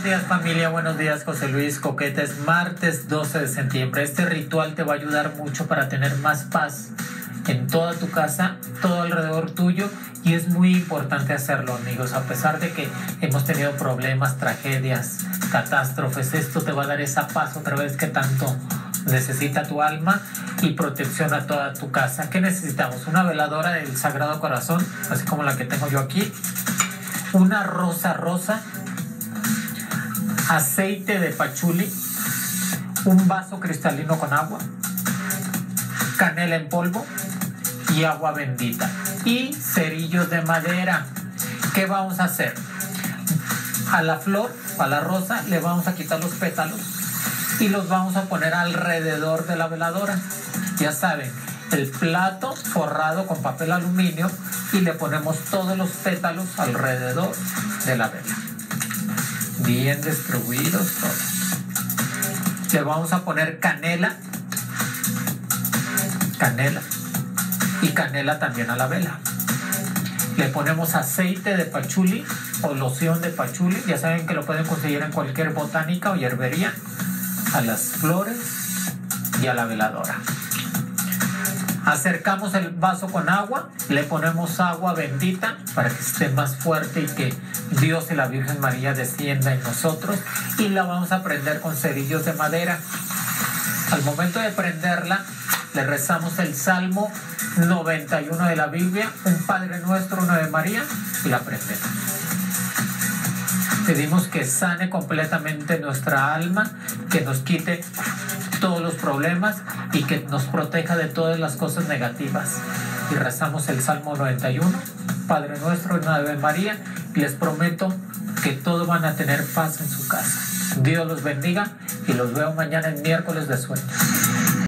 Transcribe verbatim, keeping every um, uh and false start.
Buenos días, familia, buenos días, José Luis Coqueta. Es martes doce de septiembre. Este ritual te va a ayudar mucho para tener más paz en toda tu casa, todo alrededor tuyo, y es muy importante hacerlo, amigos. A pesar de que hemos tenido problemas, tragedias, catástrofes, esto te va a dar esa paz otra vez que tanto necesita tu alma y protección a toda tu casa. ¿Qué necesitamos? Una veladora del Sagrado Corazón, así como la que tengo yo aquí, una rosa rosa, aceite de pachuli, un vaso cristalino con agua, canela en polvo y agua bendita y cerillos de madera. ¿Qué vamos a hacer? A la flor, a la rosa, le vamos a quitar los pétalos y los vamos a poner alrededor de la veladora. Ya saben, el plato forrado con papel aluminio y le ponemos todos los pétalos alrededor de la vela, bien distribuidos todos. Le vamos a poner canela, canela y canela también a la vela. Le ponemos aceite de pachuli o loción de pachuli, ya saben que lo pueden conseguir en cualquier botánica o hierbería, a las flores y a la veladora. Acercamos el vaso con agua, le ponemos agua bendita para que esté más fuerte y que Dios y la Virgen María descienda en nosotros, y la vamos a prender con cerillos de madera. Al momento de prenderla, le rezamos el Salmo noventa y uno de la Biblia, un Padre Nuestro, una de María, y la prendemos. Pedimos que sane completamente nuestra alma, que nos quite todos los problemas y que nos proteja de todas las cosas negativas. Y rezamos el Salmo noventa y uno, Padre Nuestro, una de María, y les prometo que todos van a tener paz en su casa. Dios los bendiga y los veo mañana en miércoles de sueños.